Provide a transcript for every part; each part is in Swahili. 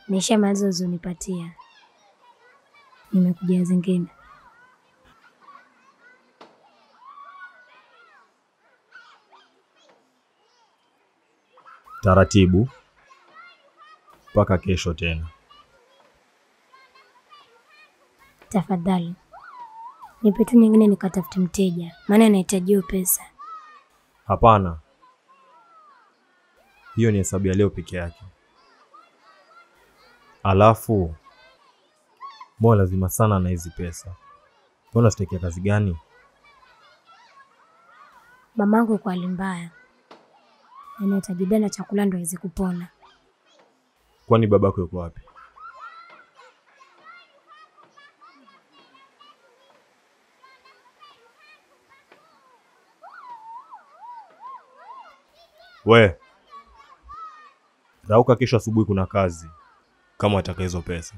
Nishamaliza uzonipatia. Nimekuja zingine. Taratibu. Mpaka kesho tena. Tafadhali. Nipe tu nyingine nikatafute mteja. Maana nahitaji pesa. Hapana. Hiyo ni hesabu ya leo peke yake. Alafu mbona lazima sana na hizi pesa? Mbona sitakia kazi gani? Mamangu kwa hali mbaya. Anahitaji dana chakula ndo aweze kupona. Kwani babako yuko wapi? We, rauka kesho asubuhi kuna kazi. Kama wataka hizo pesa.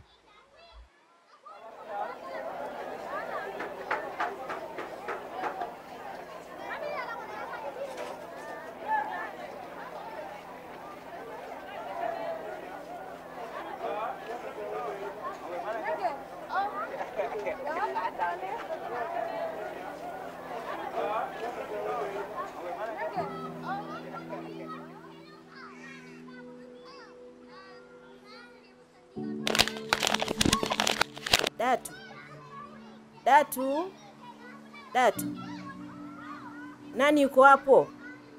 Datu. Nani yuko hapo?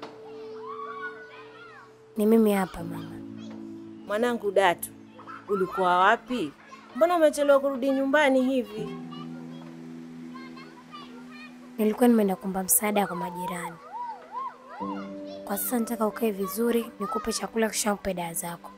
Ni mimi hapa mama. Mwanangu Datu, ulikuwa wapi? Mbona umechelewa kurudi nyumbani hivi? Nilikuwa nimeenda kuomba msaada kwa majirani. Kwa sasa nataka ukae vizuri, nikupe chakula kisha upe dawa zako.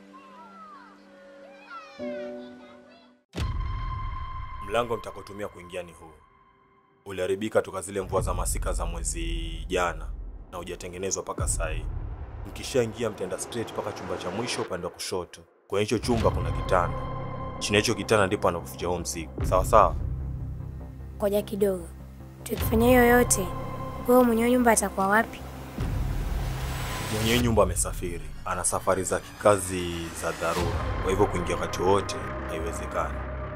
Mlango mtakotumia kuingia ni huu. Uliharibika toka zile mvua za masika za mwezi jana na hujatengenezwa paka sasa. Mkishaingia mtaenda straight paka chumba cha mwisho upande wa kushoto. Kwa hicho chumba kuna kitanda. Chini ya hicho kitanda ndipo anakuficha huo mzigo. Sawa sawa? Ngoja kidogo. Tukifanya hiyo yote, wewe mwenye nyumba atakuwa wapi? Mwenye nyumba amesafiri. Ana safari za kikazi za dharura. Kwa hivyo kuingia wakati wote haiwezekani.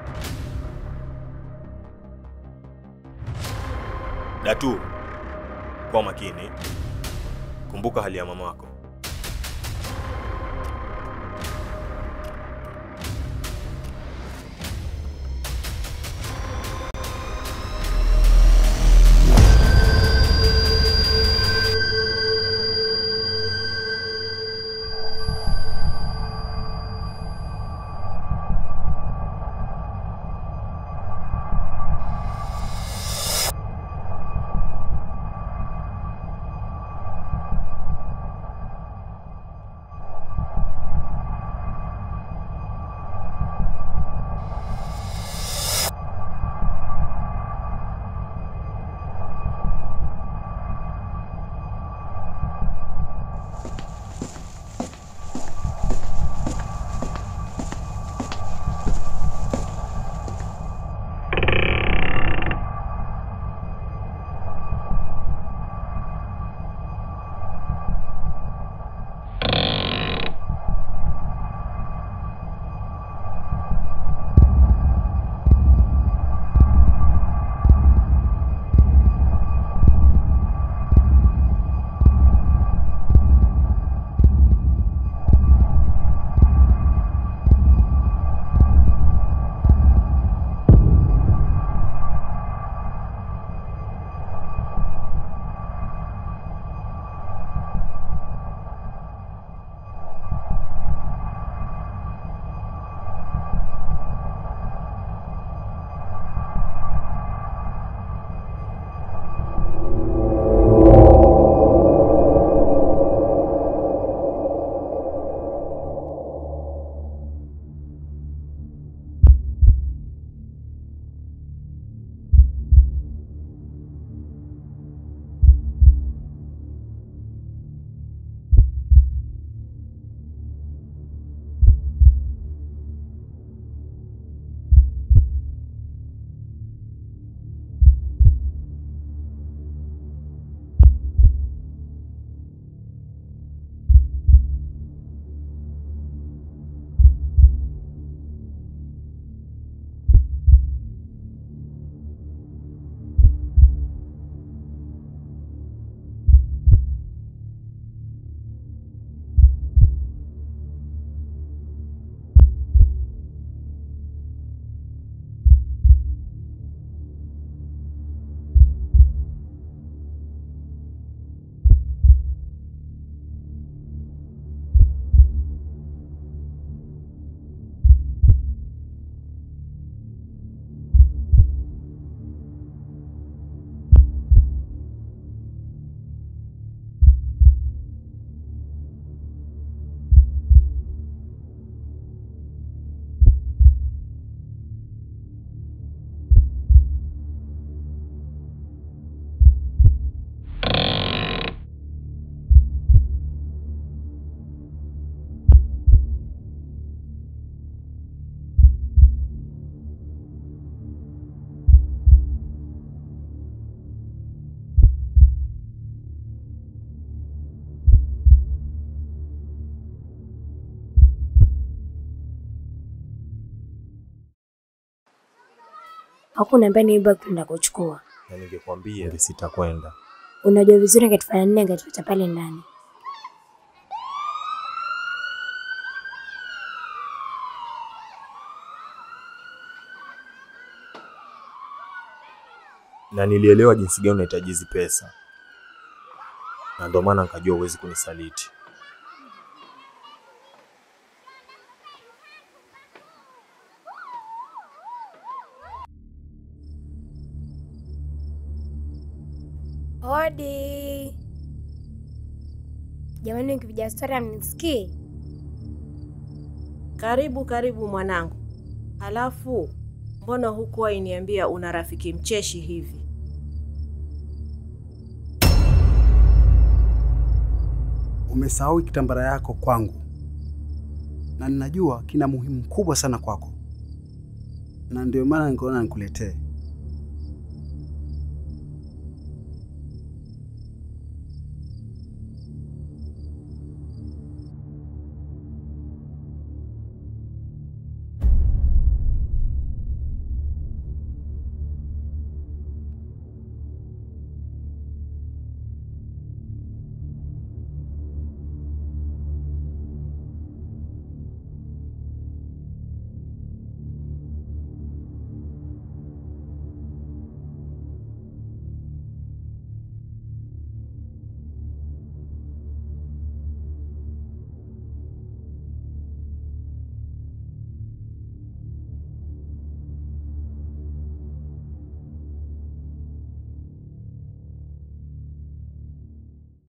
Datu, kwa makini. Kumbuka hali ya mamako. Hakuna ambaye niiba kwenda kuchukua. Na ningekwambia ungesita kwenda. Unajua vizuri ngetufanya nini ngetuacha pale ndani. Na nilielewa jinsi gani unahitaji hizi pesa. Na ndio maana nikajua huwezi kunisaliti. Hodi. Jamani, nikipiga story amnisikii? Karibu mwanangu. Halafu mbona hukuwa iniambia una rafiki mcheshi hivi? Umesahau kitambara yako kwangu. Na ninajua kina muhimu kubwa sana kwako. Na ndio maana nikaona nikuletee.